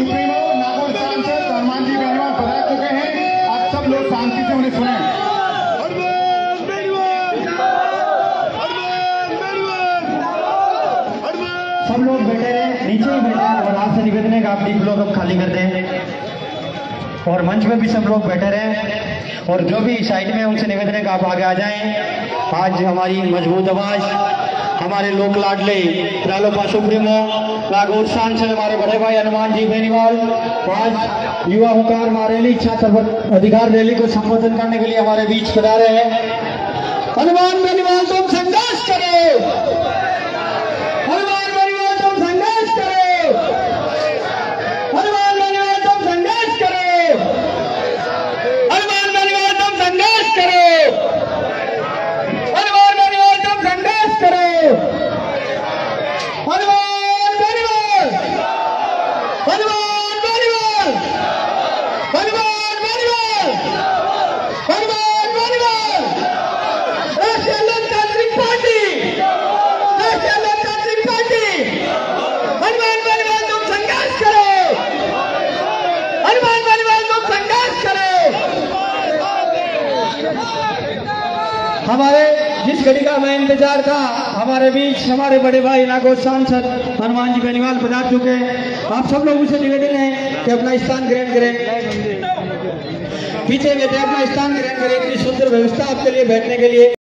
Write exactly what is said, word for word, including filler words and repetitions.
Supremo Nagaur सांसद हनुमान जी बेनीवाल पधार चुके हैं। आप सब लोग शांति से उन्हें सुने। सब लोग बैठे रहे, नीचे ही बैठे हैं और आपसे निवेदन है कि आप डीप लोग अब खाली कर दें और मंच में भी सब लोग बैठे रहे और जो भी साइड में उनसे निवेदन है कि आप आगे आ जाएं। आज हमारी मजबूत आवाज हमारे लोक लाडले रालोपा सुप्रीमो नागौर सांसद हमारे बड़े भाई हनुमान जी बेनीवाल आज युवा हुकार हमारे रैली छात्र अधिकार रैली को संबोधन करने के लिए हमारे बीच पधारे हैं। हनुमान बेनीवाल तुम संघर्ष करो, हनुमान बेनीवाल तुम संघर्ष करो, हनुमान बेनीवाल तुम संघर्ष करो, हनुमान बेनीवाल तुम संघर्ष करो, हनुमान बेनीवाल तुम संघर्ष करो, हनुमान बेनीवाल, हनुमान बेनीवाल, हनुमान बेनीवाल, हनुमान बेनीवाल, राष्ट्रीय लोकतांत्रिक पार्टी, राष्ट्रीय लोकतांत्रिक पार्टी, हनुमान बेनीवाल तुम संघर्ष करो, हनुमान बेनीवाल तुम संघर्ष करो। हमारे जिस घड़ी का हमें इंतजार था, हमारे बीच हमारे बड़े भाई नागौर सांसद हनुमान जी बेनीवाल पधार चुके हैं। आप सब लोगों से निवेदन है कि अपना स्थान ग्रहण करें, पीछे बैठे अपना स्थान ग्रहण करें। इतनी सुंदर व्यवस्था आपके लिए बैठने के लिए।